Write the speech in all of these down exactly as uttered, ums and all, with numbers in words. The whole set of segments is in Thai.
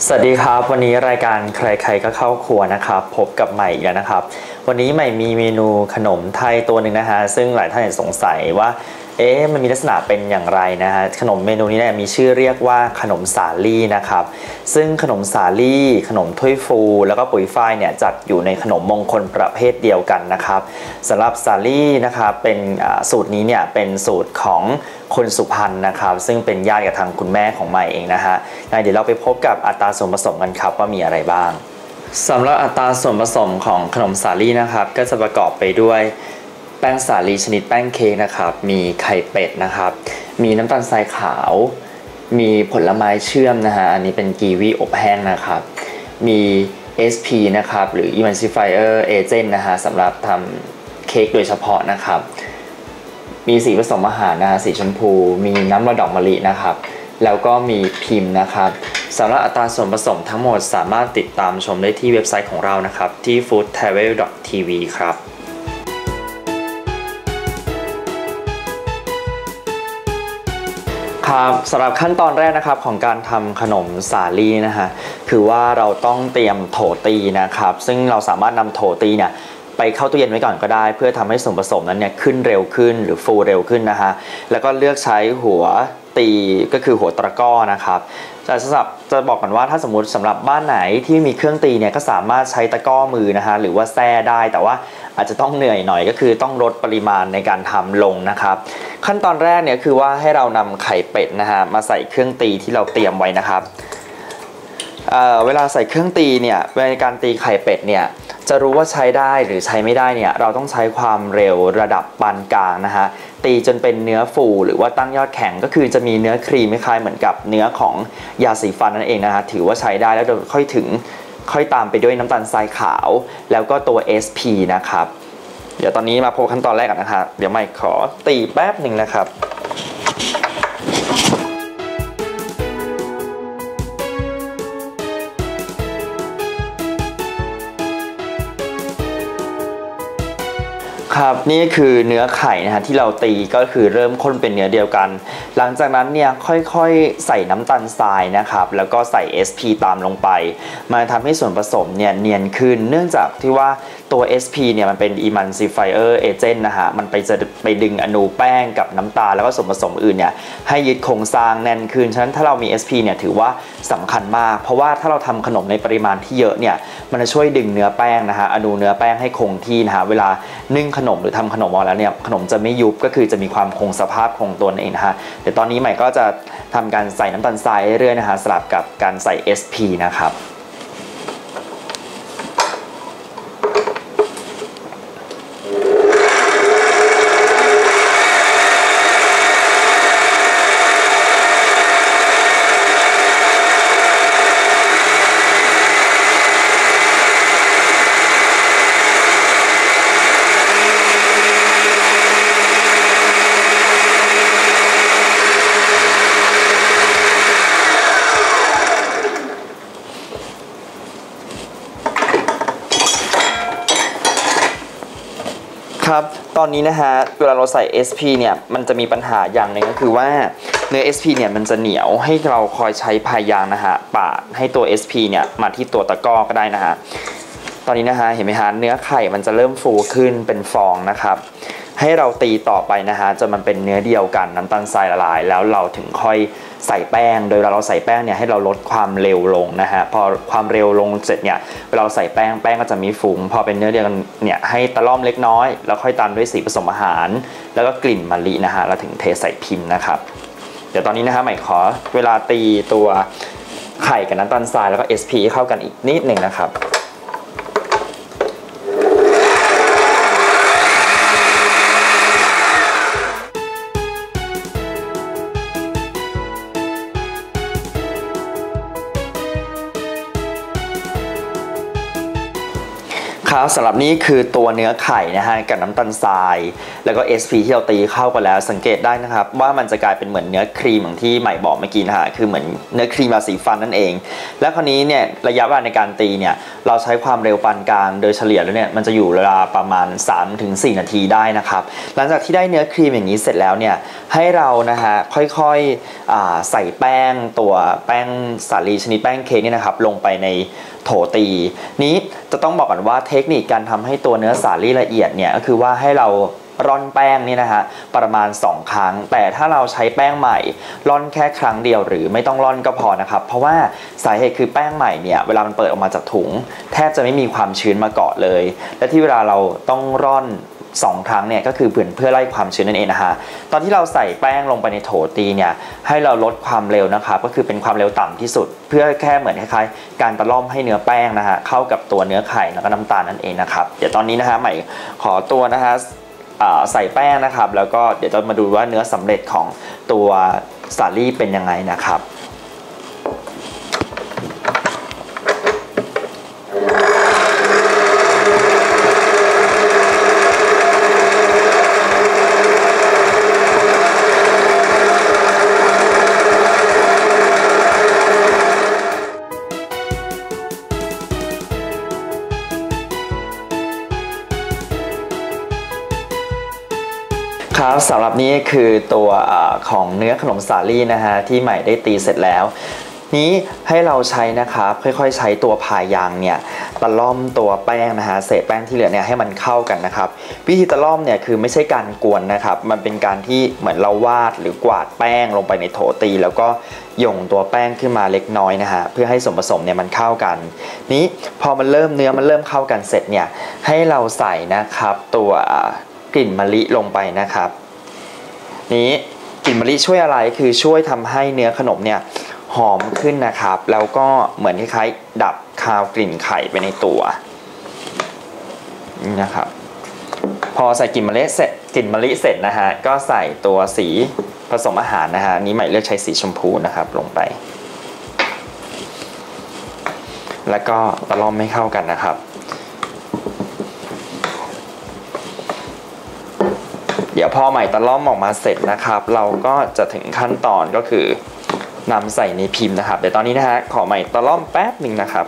สวัสดีครับวันนี้รายการใครๆก็เข้าครัวนะครับพบกับใหม่อีกแล้วนะครับวันนี้ใหม่มีเมนูขนมไทยตัวหนึ่งนะฮะซึ่งหลายท่านสงสัยว่าเอ๊ะมันมีลักษณะเป็นอย่างไรนะฮะขนมเมนูนี้เนี่ยมีชื่อเรียกว่าขนมสาลี่นะครับซึ่งขนมสาลี่ขนมถ้วยฟูแล้วก็ปุ๋ยฝ้ายเนี่ยจัดอยู่ในขนมมงคลประเภทเดียวกันนะครับสำหรับสาลี่นะครับเป็นสูตรนี้เนี่ยเป็นสูตรของคนสุพรรณนะครับซึ่งเป็นญาติกับทางคุณแม่ของใหม่เองนะฮะเดี๋ยวเราไปพบกับอัตราส่วนผสมกันครับว่ามีอะไรบ้างสำหรับอัตราส่วนผสมของขนมสาลี่นะครับก็จะประกอบไปด้วยแป้งสาลี่ชนิดแป้งเค้กนะครับมีไข่เป็ดนะครับมีน้ำตาลทรายขาวมีผลไม้เชื่อมนะฮะอันนี้เป็นกีวีอบแห้งนะครับมี เอส พี นะครับหรือ Emulsifier Agent นะฮะสำหรับทำเค้กโดยเฉพาะนะครับมีสีผสมอาหารนะฮะสีชมพูมีน้ำมะดอกมะลินะครับแล้วก็มีพิมพ์นะครับสำหรับอัตราส่วนผสมทั้งหมดสามารถติดตามชมได้ที่เว็บไซต์ของเรานะครับที่ ฟู้ดทราเวล ดอท ที วี ครับครับสำหรับขั้นตอนแรกนะครับของการทำขนมสาลี่นะฮะคือว่าเราต้องเตรียมโถตีนะครับซึ่งเราสามารถนำโถตีเนี่ยไปเข้าตู้เย็นไว้ก่อนก็ได้เพื่อทำให้ส่วนผสมนั้นเนี่ยขึ้นเร็วขึ้นหรือฟูเร็วขึ้นนะฮะแล้วก็เลือกใช้หัวตีก็คือหัวตะกร้อนะครับจะสำหรับจะบอกกันว่าถ้าสมมติสำหรับบ้านไหนที่มีเครื่องตีเนี่ยก็สามารถใช้ตะกร้อมือนะฮะหรือว่าแส้ได้แต่ว่าอาจจะต้องเหนื่อยหน่อยก็คือต้องลดปริมาณในการทำลงนะครับขั้นตอนแรกเนี่ยคือว่าให้เรานำไข่เป็ดนะฮะมาใส่เครื่องตีที่เราเตรียมไว้นะครับเอ่อเวลาใส่เครื่องตีเนี่ยในการตีไข่เป็ดเนี่ยจะรู้ว่าใช้ได้หรือใช้ไม่ได้เนี่ยเราต้องใช้ความเร็วระดับปานกลางนะฮะตีจนเป็นเนื้อฟูหรือว่าตั้งยอดแข็งก็คือจะมีเนื้อครีมคล้ายๆเหมือนกับเนื้อของยาสีฟันนั่นเองนะฮะถือว่าใช้ได้แล้วเดี๋ยวค่อยถึงค่อยตามไปด้วยน้ำตาลทรายขาวแล้วก็ตัว เอส พี นะครับเดี๋ยวตอนนี้มาพบขั้นตอนแรกกันนะครับเดี๋ยวใหม่ขอตีแป๊บหนึ่งนะครับครับนี่คือเนื้อไข่นะฮะที่เราตีก็คือเริ่มข้นเป็นเนื้อเดียวกันหลังจากนั้นเนี่ยค่อยๆใส่น้ำตาลทรายนะครับแล้วก็ใส่ เอส พี ตามลงไปมาทำให้ส่วนผสมเนี่ยเนียนขึ้นเนื่องจากที่ว่าตัว เอส พี เนี่ยมันเป็น Emulsifier Agent นะฮะมันไปจะไปดึงอนูแป้งกับน้ำตาลแล้วก็ส่วนผสมอื่นเนี่ยให้ยึดโครงสร้างแน่นขึ้นฉะนั้นถ้าเรามี เอส พี เนี่ยถือว่าสำคัญมากเพราะว่าถ้าเราทำขนมในปริมาณที่เยอะเนี่ยมันจะช่วยดึงเนื้อแป้งนะฮะอนูเนื้อแป้งให้คงที่นะฮะเวลานึ่งขนมหรือทำขนมออกแล้วเนี่ยขนมจะไม่ยุบก็คือจะมีความคงสภาพคงตัวนั่นเองนะฮะเดี๋ยวตอนนี้ใหม่ก็จะทำการใส่น้ำตาลทรายเรื่อยๆนะฮะสลับกับการใส่ เอส พี นะครับครับตอนนี้นะฮะเวลาเราใส่ เอส พี เนี่ยมันจะมีปัญหาอย่างหนึ่งก็คือว่าเนื้อ เอส พี เนี่ยมันจะเหนียวให้เราคอยใช้พายางนะฮะปาดให้ตัว เอส พี เนี่ยมาที่ตัวตะกร้อก็ได้นะฮะตอนนี้นะฮะเห็นไหมฮะเนื้อไข่มันจะเริ่มฟูขึ้นเป็นฟองนะครับให้เราตีต่อไปนะฮะจนมันเป็นเนื้อเดียวกันน้ำตาลทรายละลายแล้วเราถึงค่อยใส่แป้งโดยเวลาเราใส่แป้งเนี่ยให้เราลดความเร็วลงนะฮะพอความเร็วลงเสร็จเนี่ยเวลาเราใส่แป้งแป้งก็จะมีฝูงพอเป็นเนื้อเดียวกันเนี่ยให้ตะล่อมเล็กน้อยแล้วค่อยตามด้วยสีผสมอาหารแล้วก็กลิ่นมะลินะฮะแล้วถึงเทใส่พิมพ์นะครับเดี๋ยวตอนนี้นะฮะใหม่ขอเวลาตีตัวไข่กับน้ำตาลทรายแล้วก็ เอส พี เข้ากันอีกนิดหนึ่งนะครับคครับสำหรับนี้คือตัวเนื้อไข่นะฮะกับน้ำตาลทรายแล้วก็ เอส พี ที่เราตีเข้ากันแล้วสังเกตได้นะครับว่ามันจะกลายเป็นเหมือนเนื้อครีมอย่างที่ใหม่บอกเมื่อกี้นะฮะคือเหมือนเนื้อครีมสีฟันนั่นเองและคราวนี้เนี่ยระยะเวลาในการตีเนี่ยเราใช้ความเร็วปานกลางโดยเฉลี่ยแล้วเนี่ยมันจะอยู่เวลาประมาณ สามถึงสี่ นาทีได้นะครับหลังจากที่ได้เนื้อครีมอย่างนี้เสร็จแล้วเนี่ยให้เรานะฮะค่อยๆใส่แป้งตัวแป้งสาลีชนิดแป้งเค้กเนี่ยนะครับลงไปในโถตีนี้จะต้องบอกก่อนว่าเทคนิคการทำให้ตัวเนื้อสาลี่ละเอียดเนี่ยก็คือว่าให้เราร่อนแป้งนี่นะฮะประมาณสองครั้งแต่ถ้าเราใช้แป้งใหม่ร่อนแค่ครั้งเดียวหรือไม่ต้องร่อนก็พอนะครับเพราะว่าสาเหตุคือแป้งใหม่เนี่ยเวลามันเปิดออกมาจากถุงแทบจะไม่มีความชื้นมาเกาะเลยและที่เวลาเราต้องร่อนสองครั้งเนี่ยก็คือเพื่อเพื่อไล่ความชื้นนั่นเองนะฮะตอนที่เราใส่แป้งลงไปในโถตีเนี่ยให้เราลดความเร็วนะครับก็คือเป็นความเร็วต่ำที่สุดเพื่อแค่เหมือนคล้ายๆการตะล่อมให้เนื้อแป้งนะฮะเข้ากับตัวเนื้อไข่แล้วก็น้ำตาลนั่นเองนะครับเดี๋ยวตอนนี้นะฮะใหม่ขอตัวนะฮะใส่แป้งนะครับแล้วก็เดี๋ยวจะมาดูว่าเนื้อสำเร็จของตัวสาลี่เป็นยังไงนะครับครับสำหรับนี้คือตัวของเนื้อขนมสาลี่นะฮะที่ใหม่ได้ตีเสร็จแล้วนี้ให้เราใช้นะครับค่อยๆใช้ตัวพายางเนี่ยตะล่อมตัวแป้งนะฮะเศษแป้งที่เหลือเนี่ยให้มันเข้ากันนะครับวิธีตะล่อมเนี่ยคือไม่ใช่การกวนนะครับมันเป็นการที่เหมือนเราวาดหรือกวาดแป้งลงไปในโถตีแล้วก็หย่งตัวแป้งขึ้นมาเล็กน้อยนะฮะเพื่อให้ส่วนผสมเนี่ยมันเข้ากันนี้พอมันเริ่มเนื้อมันเริ่มเข้ากันเสร็จเนี่ยให้เราใส่นะครับตัวกลิ่นมะลิลงไปนะครับนี้กลิ่นมะลิช่วยอะไรคือช่วยทำให้เนื้อขนมเนี่ยหอมขึ้นนะครับแล้วก็เหมือนคล้ายๆดับคาวกลิ่นไข่ไปในตัวนี่นะครับพอใส่กลิ่นมะลิเสร็จกลิ่นมะลิเสร็จนะฮะก็ใส่ตัวสีผสมอาหารนะฮะนี้ใหม่เลือกใช้สีชมพูนะครับลงไปแล้วก็ตะล่อมให้เข้ากันนะครับเดี๋ยวพอใหม่ตะล่อมออกมาเสร็จนะครับเราก็จะถึงขั้นตอนก็คือนำใส่ในพิมพ์นะครับเดี๋ยวตอนนี้นะฮะขอใหม่ตะล่อมแป๊บหนึ่งนะครับ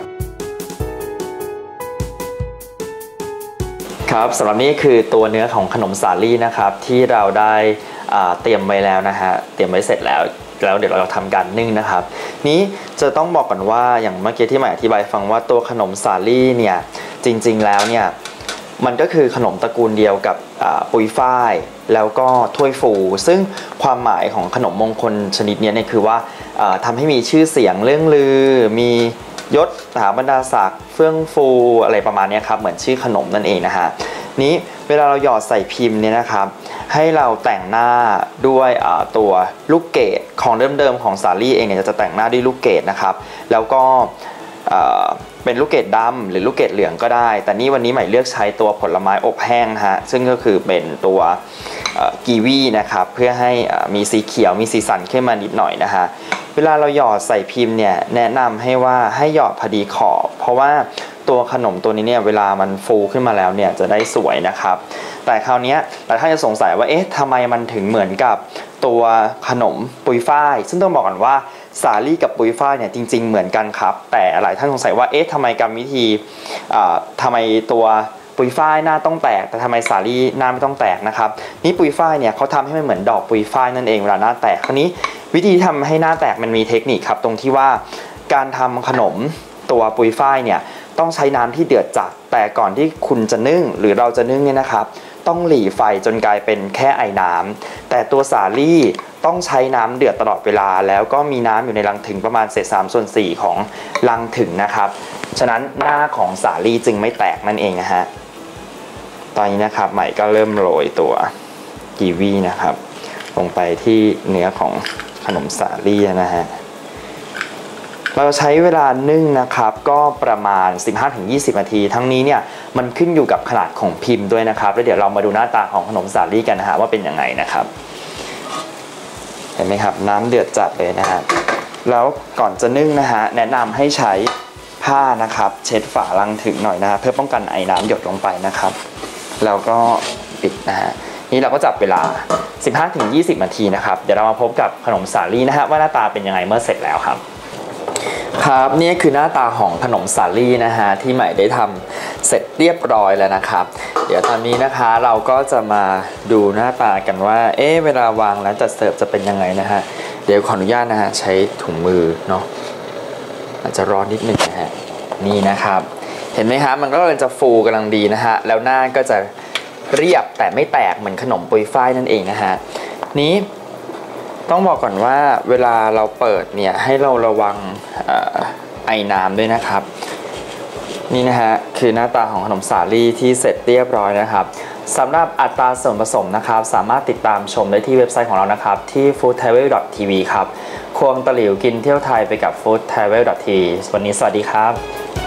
ครับสำหรับนี้คือตัวเนื้อของขนมสาลี่นะครับที่เราได้เตรียมไว้แล้วนะฮะเตรียมไว้เสร็จแล้วแล้วเดี๋ยวเราทำการนึ่งนะครับนี้จะต้องบอกก่อนว่าอย่างเมื่อกี้ที่ใหม่อธิบายฟังว่าตัวขนมสาลี่เนี่ยจริงๆแล้วเนี่ยมันก็คือขนมตระกูลเดียวกับปุยฝ้ายแล้วก็ถ้วยฟูซึ่งความหมายของขนมมงคลชนิดนี้เนี่ยคือว่าทำให้มีชื่อเสียงเรื่องลือมียศถาบรรดาศักดิ์เฟื่องฟูอะไรประมาณนี้ครับเหมือนชื่อขนมนั่นเองนะฮะนี้เวลาเราหยอดใส่พิมพ์เนี่ยนะครับให้เราแต่งหน้าด้วยตัวลูกเกดของเดิมๆของสาลี่เองเนี่ยจะแต่งหน้าด้วยลูกเกดนะครับแล้วก็เป็นลูกเกดดำหรือลูกเกดเหลืองก็ได้แต่นี่วันนี้ใหม่เลือกใช้ตัวผลไม้อบแห้งฮะซึ่งก็คือเป็นตัวกีวีนะครับเพื่อให้มีสีเขียวมีสีสันขึ้นมานิดหน่อยนะฮะเวลาเราหยอดใส่พิมพ์เนี่ยแนะนำให้ว่าให้หยอดพอดีขอบเพราะว่าตัวขนมตัวนี้เนี่ยเวลามันฟูขึ้นมาแล้วเนี่ยจะได้สวยนะครับแต่คราวนี้หลายท่านจะสงสัยว่าเอ๊ะทำไมมันถึงเหมือนกับตัวขนมปุยฝ้ายซึ่งต้องบอกก่อนว่าสาลี่กับปุยฝ้ายเนี่ยจริงๆเหมือนกันครับแต่หลายท่านสงสัยว่าเอ๊ะทำไมกรรมวิธีทำไมตัวปุยฝ้ายหน้าต้องแตกแต่ทำไมสาลี่หน้าไม่ต้องแตกนะครับนี่ปุยฝ้ายเนี่ยเขาทำให้มันเหมือนดอกปุยฝ้ายนั่นเองเวลาหน้าแตกคราวนี้วิธีทำให้หน้าแตกมันมีเทคนิคครับตรงที่ว่าการทำขนมตัวปุยฝ้ายเนี่ยต้องใช้น้ำที่เดือดจัดแต่ก่อนที่คุณจะนึ่งหรือเราจะนึ่งเนี่ยนะครับต้องหลีไฟจนกลายเป็นแค่ไอน้ำแต่ตัวสาลี่ต้องใช้น้ำเดือดตลอดเวลาแล้วก็มีน้ำอยู่ในรังถึงประมาณเศษสามส่วนสี่ของรังถึงนะครับฉะนั้นหน้าของสาลี่จึงไม่แตกนั่นเองนะฮะตอนนี้นะครับใหม่ก็เริ่มโรยตัวกีวีนะครับลงไปที่เนื้อของขนมสาลี่นะฮะเราใช้เวลานึ่งนะครับก็ประมาณ สิบห้าถึงยี่สิบ นาทีทั้งนี้เนี่ยมันขึ้นอยู่กับขนาดของพิมพ์ด้วยนะครับแล้วเดี๋ยวเรามาดูหน้าตาของขนมสาลี่กันนะฮะว่าเป็นยังไงนะครับเห็นไหมครับน้ำเดือดจัดเลยนะฮะแล้วก่อนจะนึ่งนะฮะแนะนำให้ใช้ผผ้านะครับเช็ดฝาลังถึงหน่อยนะฮะเพื่อป้องกันไอ้น้ำหยดลงไปนะครับแล้วก็ปิดนะฮะนี่เราก็จับเวลา สิบห้าถึงยี่สิบ นาทีนะครับเดี๋ยวเรามาพบกับขนมสาลี่นะฮะว่าหน้าตาเป็นยังไงเมื่อเสร็จแล้วครับครับนี่คือหน้าตาของขนมสาลี่นะฮะที่ใหม่ได้ทำเสร็จเรียบร้อยแล้วนะครับเดี๋ยวตอนนี้นะคะเราก็จะมาดูหน้าตากันว่าเอ๊ะเวลาวางแล้วจัดเสิร์ฟจะเป็นยังไงนะฮะเดี๋ยวขออนุญาตนะฮะใช้ถุงมือเนาะอาจจะร้อนนิดนึงนะฮะนี่นะครับเห็นไหมฮะมันก็เลยจะฟูกำลังดีนะฮะแล้วหน้าก็จะเรียบแต่ไม่แตกเหมือนขนมปุยฝ้ายนั่นเองนะฮะนี้ต้องบอกก่อนว่าเวลาเราเปิดเนี่ยให้เราระวังไอน้ำด้วยนะครับนี่นะฮะคือหน้าตาของขนมสาลี่ที่เสร็จเรียบร้อยนะครับสำหรับอัตราส่วนผสมนะครับสามารถติดตามชมได้ที่เว็บไซต์ของเรานะครับที่ ฟู้ด ทราเวล ดอท ที วี ครับควงตะหลิวกินเที่ยวไทยไปกับ ฟู้ด ทราเวล ดอท ที วี วันนี้สวัสดีครับ